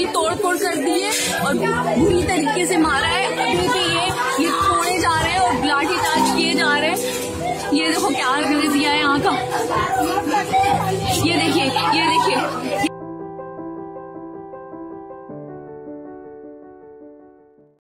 पूरी तोड़ फोड़ कर दी है और बुरी तरीके से मारा है। अभी भी ये तोड़े जा रहे हैं और लाठीचार्ज किए जा रहे हैं। ये देखो क्या कर दिया है यहाँ का। ये देखिए